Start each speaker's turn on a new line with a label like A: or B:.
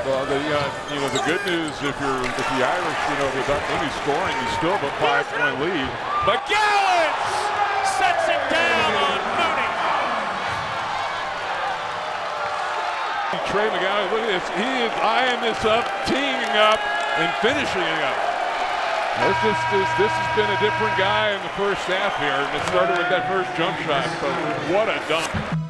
A: Well, the good news if the Irish, without any scoring, you still have a 5-point lead.
B: McGowens sets it down on Mooney.
A: Trey McGowens, look at this. He is eyeing this up, teeing up, and finishing it up. This has been a different guy in the first half here, and it started with that first jump shot, but what a dunk.